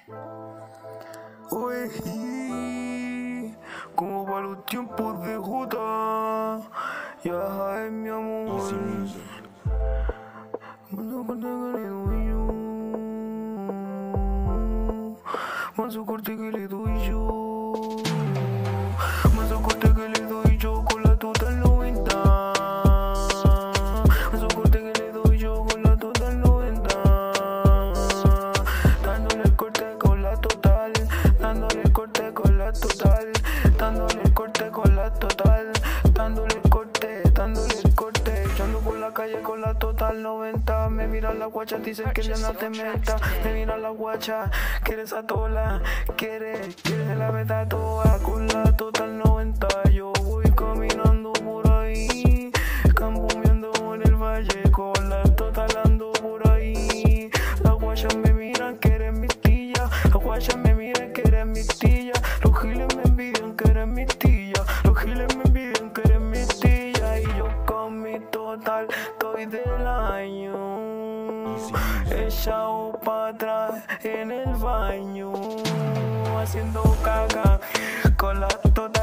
Uy, como para los tiempos de Jota, ya sabes mi amor. Manso corte que le doy yo, manso corte que le doy yo, manso corte que le doy yo con la total 90. Manso corte que le doy yo con la total 90. Dándole el corte con la total, dándole el corte con la total, dándole el corte con la total, dándole el corte, echando por la calle con la total 90. Me miran la guacha, dicen que ya no te meta. Me miran la guacha, quieres a tola, quieres la meta toda con la total 90. Yo voy caminando por ahí, cambumeando en el valle con la total ando por ahí. Las guachas me miran que eres mi tía, las guachas me miran que eres mi tía. Los giles me envidian que eres mi tía, los giles me envidian que eres mi tía. Y yo con mi total estoy del año, echado pa' atrás en el baño, haciendo caca con la total.